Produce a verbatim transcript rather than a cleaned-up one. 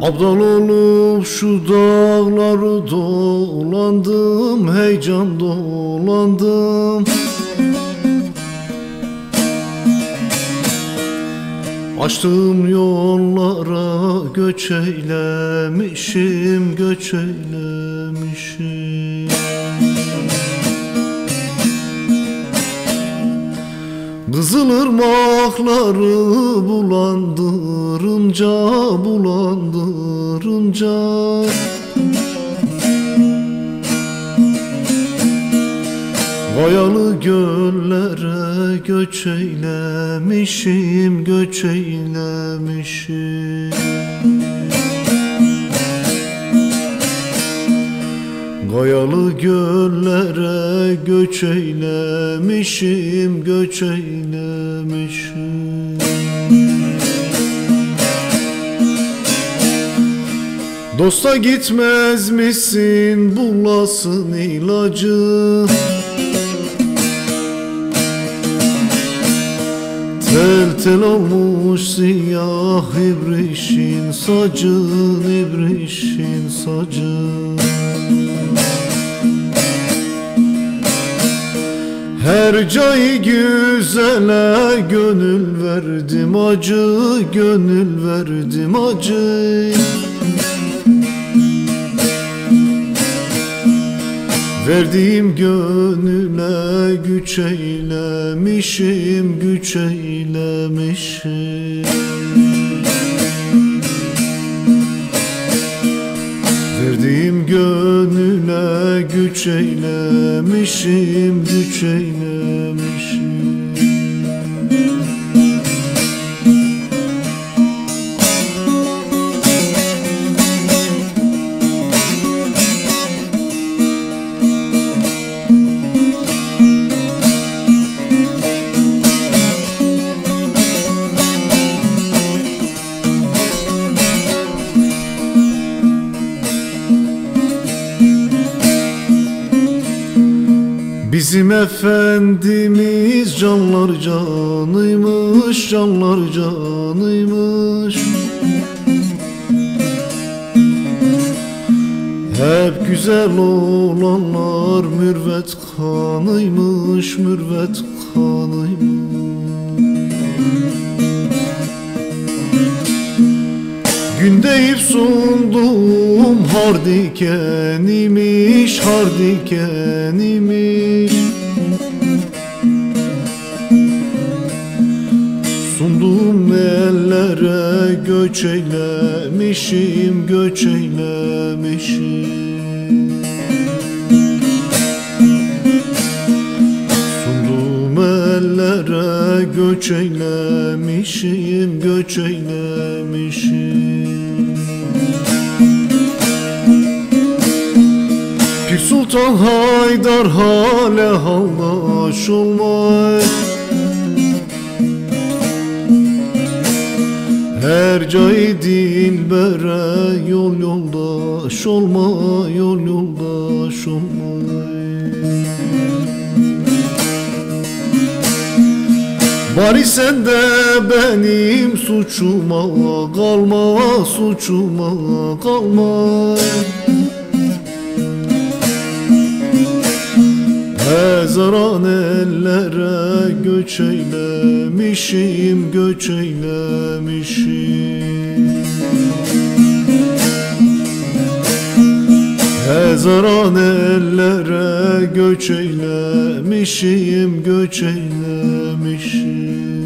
Abdal olup şu dağları dolandım, heyecan dolandım. Açtığım yollara göç eylemişim, göç eylemişim. Kızılırmakları bulandırınca, bulandırınca kayalı göllere göç eylemişim, göç eylemişim. Kayalı göllere göç eylemişim, göç eylemişim. Dosta gitmez misin, bulasın ilacı? Tel tel olmuş siyah ibrişin sacın, ibrişin sacın. Her cay güzele gönül verdim acı, gönül verdim acı. Verdiğim gönüle güç eylemişim, güç eylemişim. Verdiğim gönüle güç eylemişim, güç eylemişim. Bizim Efendimiz canlar canıymış, canlar canıymış. Hep güzel olanlar mürvet kanıymış, mürvet kanıymış. Gün deyip sundum har dikenimiş, har dikenimiş. Sundum ellere göç eylemişim, göç eylemişim. Sundum ellere göç eylemişim, göç eylemişim. Pir Sultan Haydar hale haldaş olmay. Her cay dilbere yol yoldaş olma, yol yoldaş olma. Bari sen de benim suçuma kalma, suçuma kalma. Hezaran ellere göç eylemişim, göç eylemişim. Hezaran ellere göç eylemişim, göç eylemişim.